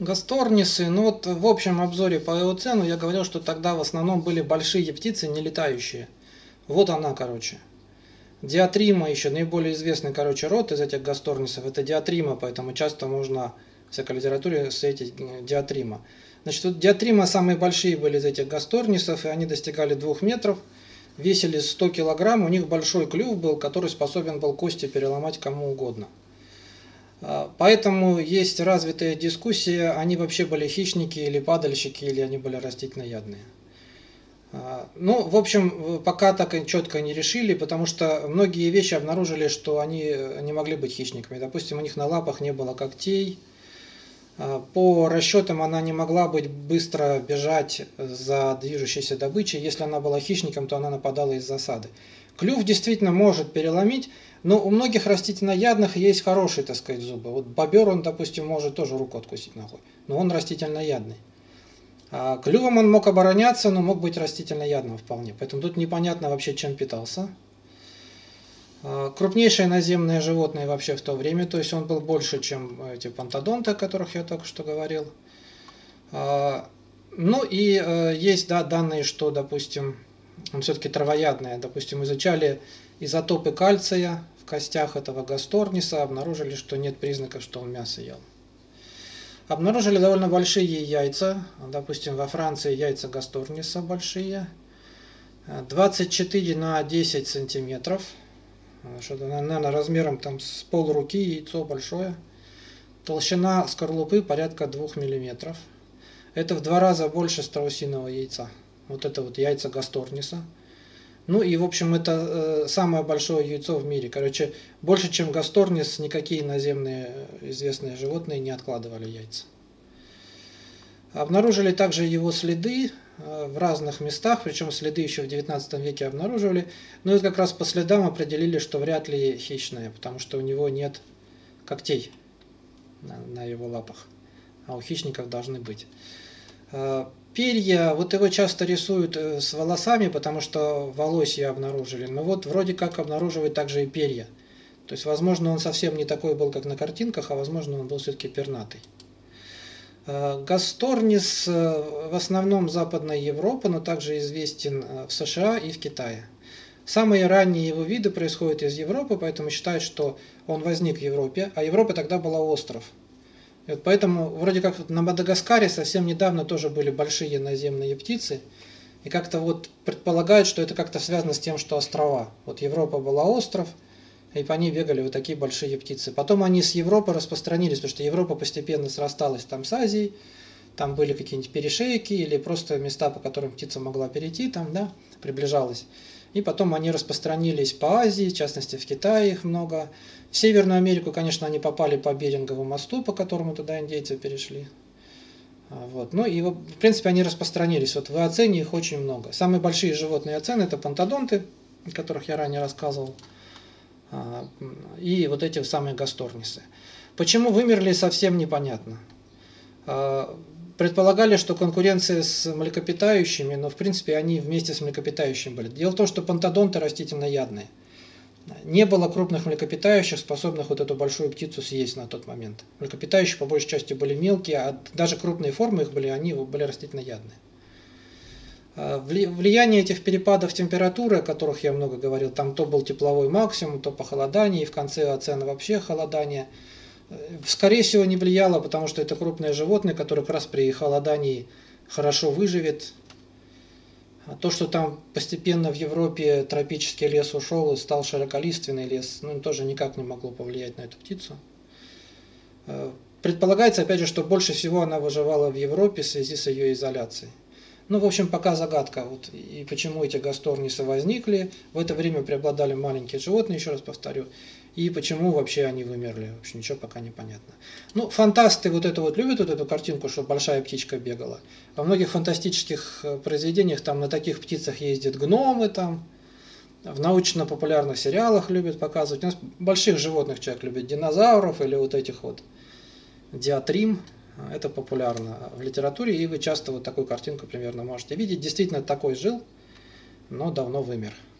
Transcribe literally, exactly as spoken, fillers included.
Гасторнисы, ну вот в общем обзоре по Эоцену я говорил, что тогда в основном были большие птицы, не летающие. Вот она, короче. Диатрима еще, наиболее известный, короче, род из этих гасторнисов, это диатрима, поэтому часто можно в всякой литературе встретить диатрима. Значит, вот диатрима самые большие были из этих гасторнисов, и они достигали двух метров, весили сто килограмм, у них большой клюв был, который способен был кости переломать кому угодно. Поэтому есть развитая дискуссия, они вообще были хищники или падальщики, или они были растительноядные. Ну, в общем, пока так четко не решили, потому что многие вещи обнаружили, что они не могли быть хищниками. Допустим, у них на лапах не было когтей. По расчетам она не могла быть быстро бежать за движущейся добычей. Если она была хищником, то она нападала из засады. Клюв действительно может переломить, но у многих растительноядных есть хорошие, так сказать, зубы. Вот бобер, он, допустим, может тоже руку откусить ногой, но он растительноядный. А клювом он мог обороняться, но мог быть растительноядным вполне. Поэтому тут непонятно вообще, чем питался. Крупнейшее наземное животное вообще в то время, то есть он был больше, чем эти пантодонты, о которых я только что говорил. Ну и есть, да, данные, что, допустим, он все-таки травоядный. Допустим, изучали изотопы кальция в костях этого гасторниса, обнаружили, что нет признаков, что он мясо ел. Обнаружили довольно большие яйца, допустим, во Франции яйца гасторниса большие, двадцать четыре на десять сантиметров, что-то, наверное, размером там с полруки, яйцо большое, толщина скорлупы порядка двух миллиметров, это в два раза больше страусиного яйца, вот это вот яйца гасторниса. Ну и, в общем, это э, самое большое яйцо в мире. Короче, больше, чем гасторнис, никакие наземные известные животные не откладывали яйца. Обнаружили также его следы э, в разных местах, причем следы еще в девятнадцатом веке обнаруживали. Но это как раз по следам определили, что вряд ли хищное, потому что у него нет когтей на, на его лапах, а у хищников должны быть. Перья, вот его часто рисуют с волосами, потому что волосья обнаружили. Но вот вроде как обнаруживают также и перья. То есть, возможно, он совсем не такой был, как на картинках, а возможно, он был все-таки пернатый. Гасторнис в основном Западной Европы, но также известен в США и в Китае. Самые ранние его виды происходят из Европы, поэтому считают, что он возник в Европе, а Европа тогда была остров. И вот поэтому, вроде как на Мадагаскаре совсем недавно тоже были большие наземные птицы, и как-то вот предполагают, что это как-то связано с тем, что острова. Вот Европа была остров, и по ней бегали вот такие большие птицы. Потом они с Европы распространились, потому что Европа постепенно срасталась там с Азией, там были какие-нибудь перешейки или просто места, по которым птица могла перейти, там, да, приближалась. И потом они распространились по Азии, в частности в Китае их много. В Северную Америку, конечно, они попали по Беринговому мосту, по которому туда индейцы перешли. Вот. Ну и, в принципе, они распространились. Вот в Эоцене их очень много. Самые большие животные Эоцена — это пантодонты, о которых я ранее рассказывал, и вот эти самые гасторнисы. Почему вымерли, совсем непонятно. Предполагали, что конкуренция с млекопитающими, но в принципе они вместе с млекопитающими были. Дело в том, что пантодонты растительноядные. Не было крупных млекопитающих, способных вот эту большую птицу съесть на тот момент. Млекопитающие по большей части были мелкие, а даже крупные формы их были, они были растительноядные. Влияние этих перепадов температуры, о которых я много говорил, там то был тепловой максимум, то похолодание, и в конце Эоцена вообще холодание, скорее всего не влияло, потому что это крупное животное, которое как раз при холодании хорошо выживет. То, что там постепенно в Европе тропический лес ушел и стал широколиственный лес, ну, тоже никак не могло повлиять на эту птицу. Предполагается, опять же, что больше всего она выживала в Европе в связи с ее изоляцией. Ну, в общем, пока загадка, вот, и почему эти гасторнисы возникли. В это время преобладали маленькие животные, еще раз повторю. И почему вообще они вымерли, в общем, ничего пока не понятно. Ну, фантасты вот это вот любят, вот эту картинку, что большая птичка бегала. Во многих фантастических произведениях там на таких птицах ездят гномы, там, в научно-популярных сериалах любят показывать. У нас больших животных человек любит, динозавров или вот этих вот диатрим. Это популярно в литературе, и вы часто вот такую картинку примерно можете видеть. Действительно такой жил, но давно вымер.